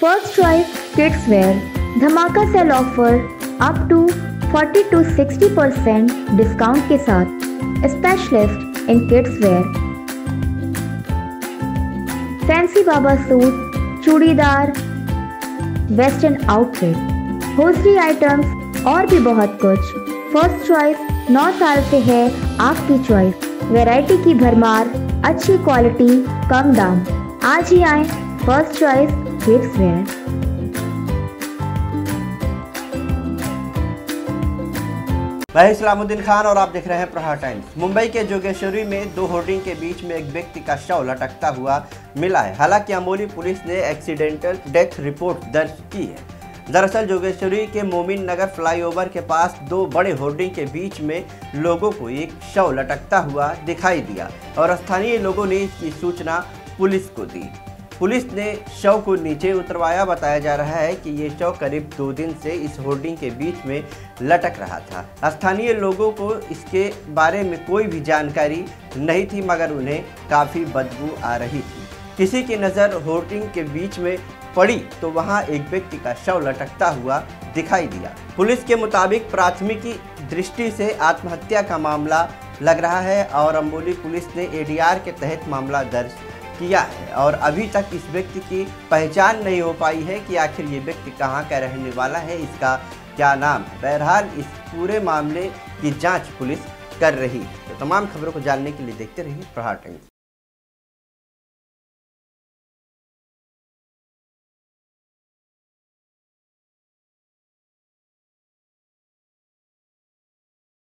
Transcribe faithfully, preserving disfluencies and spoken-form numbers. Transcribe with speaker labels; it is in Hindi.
Speaker 1: First choice kids wear. धमाका sale offer up to forty to sixty percent discount के साथ। Specialist in kids wear, fancy baba suit, churidar, western outfit, hosiery items और भी बहुत कुछ। फर्स्ट चॉइस नौ साल से है आपकी चॉइस। वैरायटी की भरमार, अच्छी क्वालिटी, कम दाम। आज ही आए फर्स्ट चॉइस किड्स वेयर।
Speaker 2: मैं इस्लामुद्दीन खान और आप देख रहे हैं प्रहार टाइम्स। मुंबई के जोगेश्वरी में दो होर्डिंग के बीच में एक व्यक्ति का शव लटकता हुआ मिला है। हालांकि अमोली पुलिस ने एक्सीडेंटल डेथ रिपोर्ट दर्ज की है। दरअसल जोगेश्वरी के मोमिन नगर फ्लाईओवर के पास दो बड़े होर्डिंग के बीच में लोगों को एक शव लटकता हुआ दिखाई दिया और स्थानीय लोगों ने इसकी सूचना पुलिस को दी। पुलिस ने शव को नीचे उतरवाया। बताया जा रहा है कि ये शव करीब दो दिन से इस होर्डिंग के बीच में लटक रहा था। स्थानीय लोगों को इसके बारे में कोई भी जानकारी नहीं थी, मगर उन्हें काफ़ी बदबू आ रही थी। किसी की नज़र होर्डिंग के बीच में पड़ी तो वहां एक व्यक्ति का शव लटकता हुआ दिखाई दिया। पुलिस के मुताबिक प्राथमिकी दृष्टि से आत्महत्या का मामला लग रहा है और अमोली पुलिस ने ए डी आर के तहत मामला दर्ज किया है और अभी तक इस व्यक्ति की पहचान नहीं हो पाई है कि आखिर ये व्यक्ति कहाँ का रहने वाला है, इसका क्या नाम है। बहरहाल इस पूरे मामले की जांच पुलिस कर रही है। तो तमाम खबरों को जानने के लिए देखते रहिए प्रहार टाइम्स।